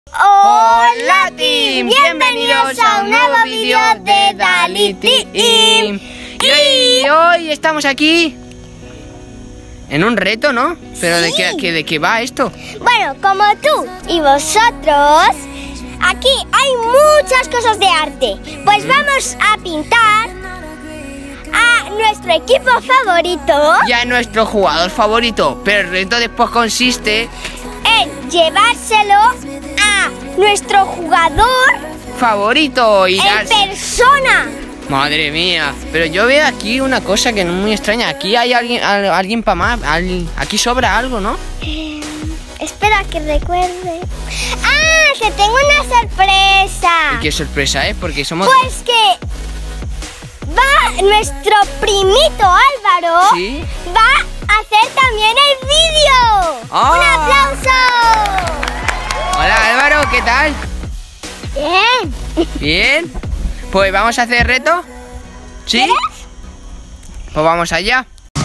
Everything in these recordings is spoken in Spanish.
Hola Team, bienvenidos a un nuevo vídeo de Dali Team. Y hoy estamos aquí en un reto, ¿no? Pero sí. ¿De qué va esto? Bueno, como tú y vosotros, aquí hay muchas cosas de arte. Pues vamos a pintar a nuestro equipo favorito y a nuestro jugador favorito. Pero el reto después consiste en llevárselo a nuestro jugador favorito y en persona. Madre mía, pero yo veo aquí una cosa que no es muy extraña. Aquí hay alguien para más. Aquí sobra algo, ¿no? Espera que recuerde. ¡Ah! Que tengo una sorpresa. ¿Y qué sorpresa es? Porque somos... Pues que va nuestro primito Álvaro. ¿Sí? Va a hacer también el vídeo. ¡Oh! ¡Un aplauso! Hola Álvaro, ¿qué tal? Bien. ¿Bien? Pues vamos a hacer el reto. ¿Sí? ¿Quieres? Pues vamos allá.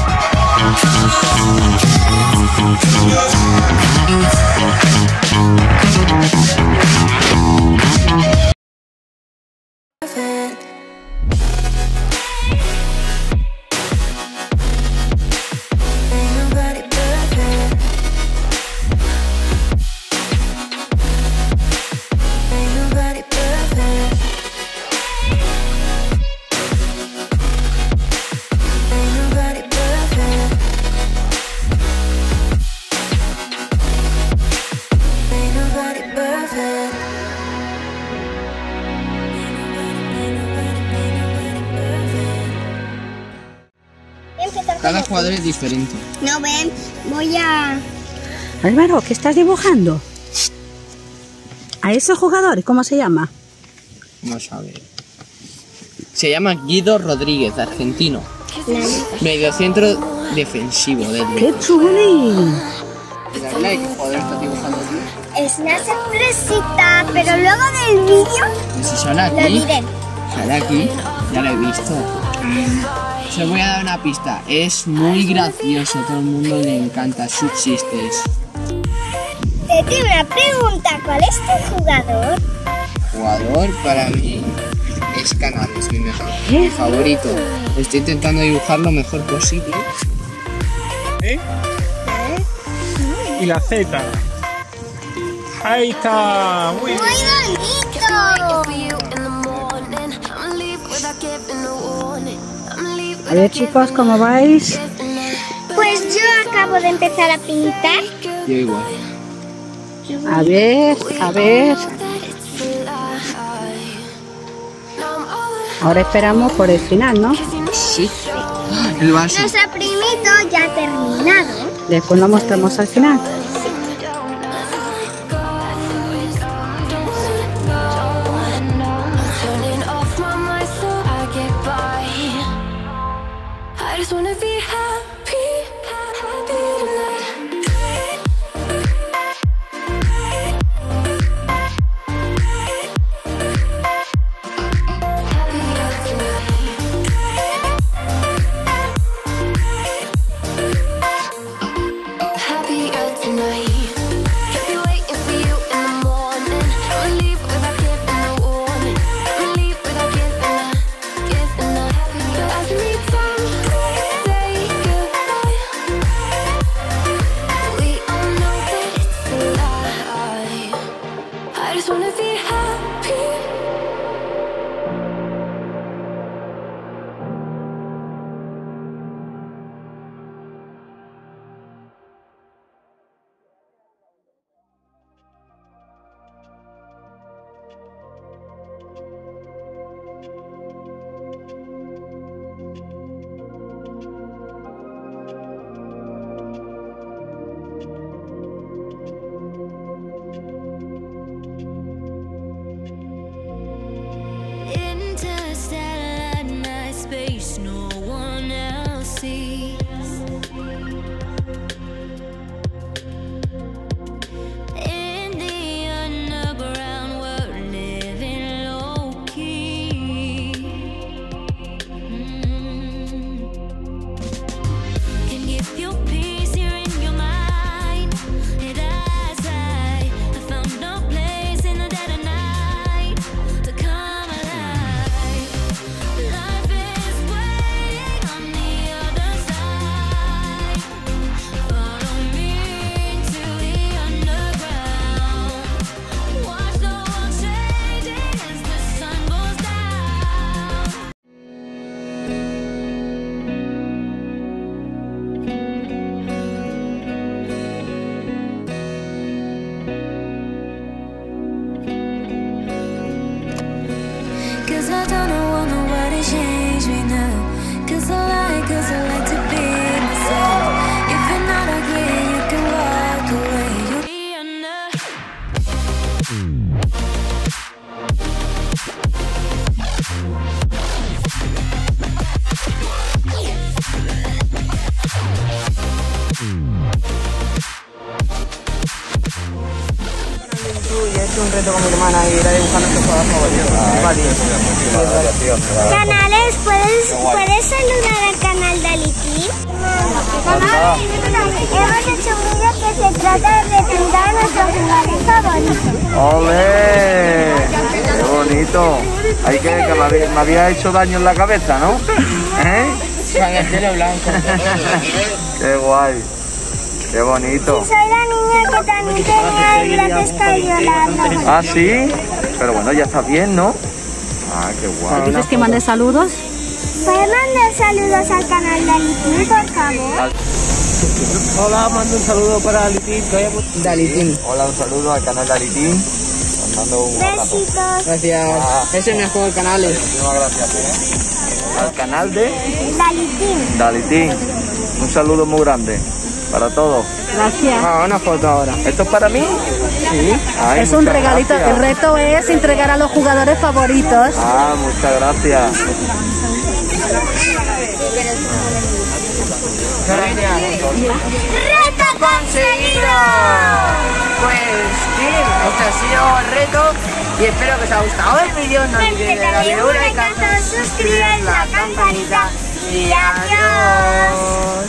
Cada jugador es diferente. No, ven, voy a... Álvaro, ¿qué estás dibujando? ¿A ese jugador cómo se llama? Vamos a ver. Se llama Guido Rodríguez, argentino. Mediocentro defensivo del ¡Qué chulín! ¿Qué jugador estás dibujando aquí? Es una sorpresita, pero luego del vídeo Si sale aquí, lo diré. Sale aquí, ya lo he visto. Os voy a dar una pista. Es muy gracioso, todo el mundo le encanta sus chistes. Te tengo una pregunta, ¿cuál es tu jugador? Jugador para mí es Canales, mi favorito. Estoy intentando dibujar lo mejor posible. Y la Z. Ahí está. Muy bien. ¡Muy bonito! A ver, chicos, ¿cómo vais? Pues yo acabo de empezar a pintar. Yo igual. A ver. Ahora esperamos por el final, ¿no? Sí. El vaso. Nuestro primito ya ha terminado. Después lo mostramos al final. Y es un reto con mi hermana ir a dibujar nuestros jugadores favoritos. Canales, ¿puedes saludar al canal de Alitín? Hemos hecho un vídeo que se trata de pintar a nuestros jugadores favoritos. ¡Ole! ¡Qué bonito! Hay que me había hecho daño en la cabeza, ¿no? ¿Eh? Con el cielo blanco. ¡Qué guay! ¡Qué bonito! Soy la niña que también tenía el brazo escayolado. ¿Ah, sí? Pero bueno, ya está bien, ¿no? Ah, qué guay. ¿Dices que mande saludos? ¿Puedes mandar saludos al canal de Alitín, por favor? Hola, mando un saludo para Alitín. Dalitín. Hola, un saludo al canal de Alitín. Os mando un abrazo. Besitos. Gracias. Es el mejor canal. Muchísimas gracias. Al canal de Dalitín. Alitín. Un saludo muy grande para todos. Gracias. Una foto ahora. ¿Esto es para mí? Sí. Ay, Es un muchas regalito. gracias. El reto es entregar a los jugadores favoritos. Ah, muchas gracias. ¡Reto conseguido! Pues sí, este ha sido el reto y espero que os haya gustado el vídeo. No olvidéis darle un like, suscribiros, la campanita y adiós.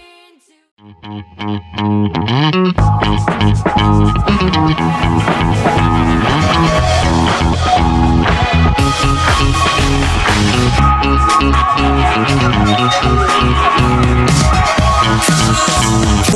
Thank you.